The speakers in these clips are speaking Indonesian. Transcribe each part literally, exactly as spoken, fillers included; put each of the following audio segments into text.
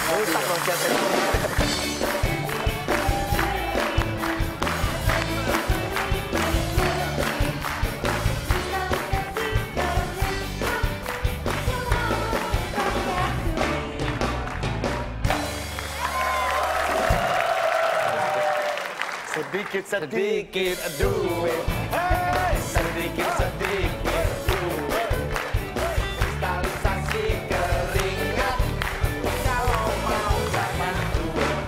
Rusak dong chatnya. Sedikit sedikit duit, hey, sedikit sedikit duit, kristalisasi keringat, kalau mau dapat duit.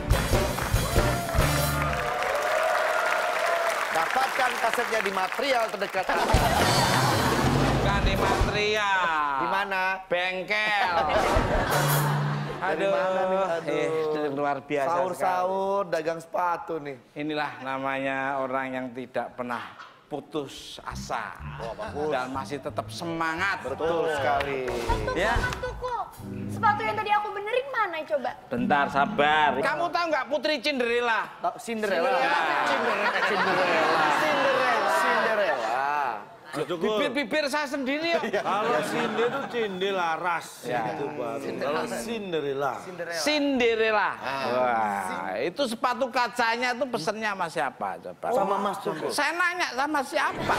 Dapatkan kasetnya di material terdekat Anda. Bukan di material. Di mana? Bengkel. Dari mana nih? Aduh. Eh, luar biasa. Sahur-sahur, dagang sepatu nih. Inilah namanya orang yang tidak pernah putus asa. Oh, dan masih tetap semangat. Betul sekali. Mas Tuku, Ya. Mas Tuku. Sepatu yang tadi aku benerin mana coba? Bentar, sabar. Kamu tahu nggak Putri Cinderella? Cinderella. Ya. Cinderella. Cinderella. Cinderella. Cinderella. Bibir-bibir saya sendiri ya. Kalau Cindy itu Cindy Laras. Ya. Itu baru. Kalau Cinderella. Cinderella. Wah, itu sepatu kacanya itu pesennya sama siapa coba? Sama Mas Tuku. Saya nanya sama siapa?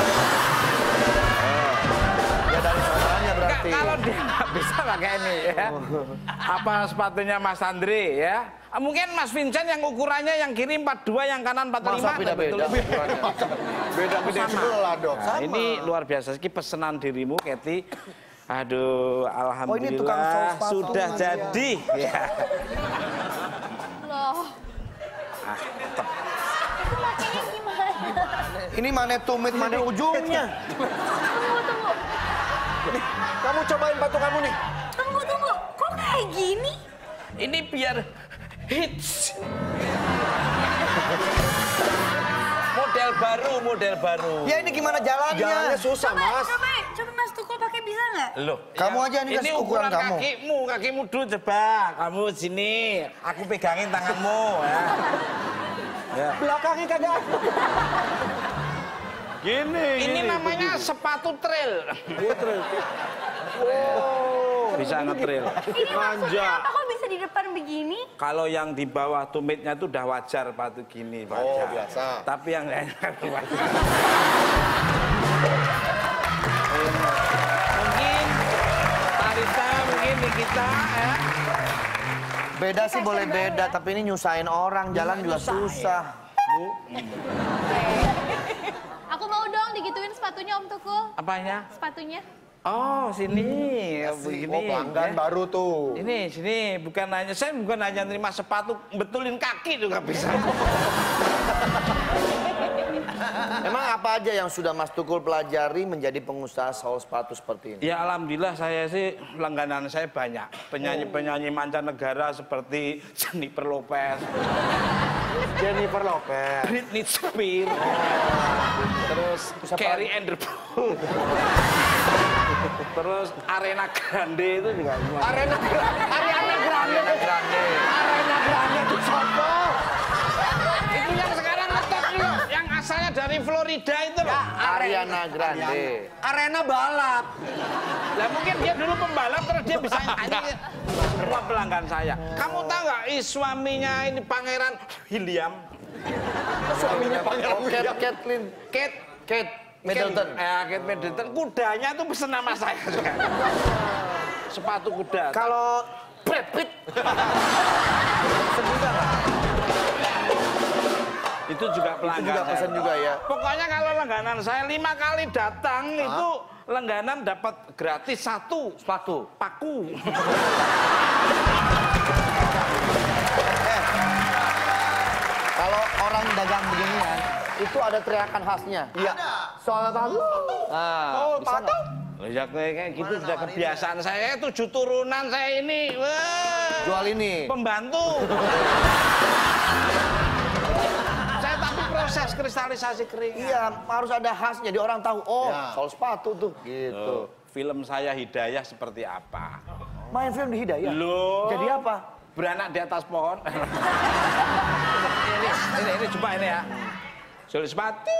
Ya dari saudaranya berarti. Kalau dia nggak bisa pakai ini ya. Apa sepatunya Mas Andre ya? Mungkin Mas Vincent yang ukurannya yang kiri empat puluh dua, yang kanan empat puluh lima. Masa beda-beda ukurannya? Beda-beda sebelah dong. Nah, ini luar biasa. Ini pesanan dirimu, Kety. Aduh, alhamdulillah Oh, ini tukang sol sepatu sudah Mas, jadi. Ya. Loh, Ah, tep. itu makanya gimana? Ini mana tumit, mana ujungnya? Tunggu, tunggu. Kamu cobain batu kamu nih. Tunggu, tunggu. Kok kayak gini? Ini biar hits. Model baru, model baru. Ya ini gimana jalannya? Jalannya susah, Coba, Mas. coba, coba Mas Tuku pakai bisa nggak? Loh, Kamu aja nih, ini kasih ukuran ukuran kamu. kakimu, kakimu dulu coba. Kamu sini, aku pegangin tanganmu ya. Ya. Belakangnya kagak. Gini, Ini gini, namanya begini. sepatu trail. Oh. Bisa ngetrail. Ini maksudnya Manja. apa kok bisa di depan begini? Kalau yang di bawah tumitnya itu udah wajar sepatu gini, wajar. Oh, biasa. Tapi yang lain kan wajar. Mungkin Tarita, mungkin Nikita ya. Beda sih boleh beda, tapi ini nyusahin orang, jalan juga susah. Aku mau dong digituin sepatunya Om Tuku. Apanya? Sepatunya. Oh, sini. Begini. Oh, pelanggan ya. baru tuh. Ini, sini. Bukan hanya, saya bukan hanya terima sepatu, betulin kaki juga bisa. Emang apa aja yang sudah Mas Tukul pelajari menjadi pengusaha sol sepatu seperti ini? Ya alhamdulillah saya sih langganan saya banyak. Penyanyi-penyanyi mancanegara seperti Jennifer Lopez, Jennifer Lopez. Britney Spears, terus Carrie Underwood, terus Ariana Grande itu juga. Arena Ariana Grande. Ariana Grande. Ariana Grande itu siapa? Itu yang sekarang ngetop nih loh, yang asalnya dari Florida itu loh. Ariana Grande. Arena balap. Lah mungkin dia dulu pembalap terus dia bisa nyanyi. Semua pelanggan saya. Kamu tahu nggak suaminya ini Pangeran William? Suaminya Pangeran William. Kathleen. Kate Kate Middleton. Kate, eh, Kate Middleton. Kudanya tuh pesen nama saya juga. Sepatu kuda. Kalau Brad Pitt. Sebutan nggak? Itu juga pelanggan. Itu juga pesen saya. juga ya. Pokoknya kalau langganan saya lima kali datang itu langganan dapat gratis satu Sepatu. paku. Kalau orang dagang beginian, itu ada teriakan khasnya. Iya. Soal sepatu. Nah, Oh, bisa sepatu? nggak? Ya kayak kayak gitu sudah kebiasaan saya, tujuh turunan saya ini. Wah. Jual ini. Pembantu. Saya tapi proses kristalisasi kering. Iya, harus ada khasnya. Jadi orang tahu, oh, soal sepatu tuh. Gitu. Film saya Hidayah seperti apa? Main film di Hidayah. Loh. Jadi apa? Beranak di atas pohon. ini, ini, ini coba ini ya. Sul sepatu.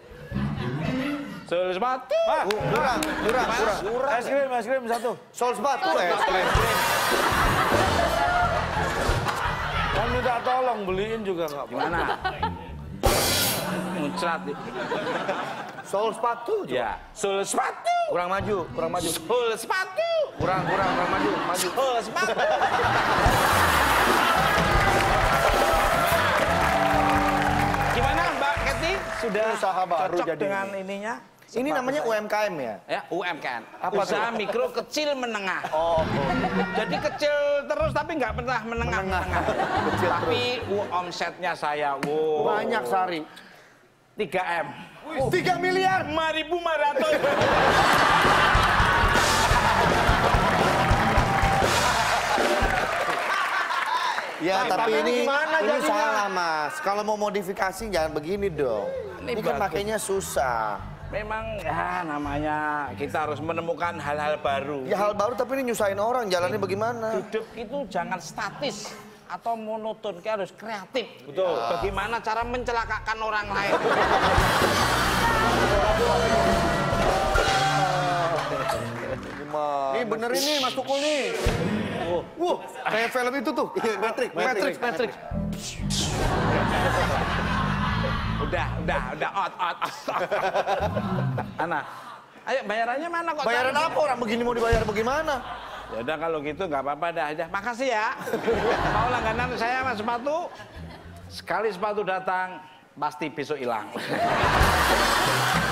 Sul sepatu. Ah, kurang, kurang, kurang. Es krim, es krim satu. Soal sepatu, eh. tolong beliin juga nggak apa-apa. Gimana? Muncrat. Sol sepatu. Coba. Ya, sol sepatu. Kurang maju, kurang maju. Sol sepatu. Kurang, kurang, kurang maju, maju. Sol sepatu. Gimana Mbak Kety? Sudah Usaha baru cocok jadi. dengan ininya? Ini namanya U M K M ya? Ya, U M K M. Apa Usaha tuh? mikro kecil menengah. Oh, Jadi kecil terus tapi nggak pernah menengah. Menengah. menengah. Kecil Tapi uh, omsetnya saya, wow, banyak sehari. tiga M. tiga miliar. lima ribu lima ratus. Ya, Nah, tapi ini ini gimana ini jadinya? salah, Mas. Kalau mau modifikasi jangan begini dong. Ini Ini kan bagus. makainya susah. Memang ya namanya kita harus menemukan hal-hal baru. Ya hal baru tapi ini nyusahin orang, jalannya bagaimana? Hidup itu jangan statis atau monoton, kita harus kreatif. Betul. Bagaimana cara mencelakakan orang lain? Ini bener ini Mas Tukul nih. Wah, kayak film itu tuh. Matrix, Matrix, Matrix. Udah, udah, udah, out, out, out. Ana, ayo bayarannya mana kok? Bayaran apa orang begini mau dibayar bagaimana? Ya udah kalau gitu nggak apa-apa dah. Dah. Makasih ya. Mau langganan saya mas sepatu. Sekali sepatu datang pasti besok hilang.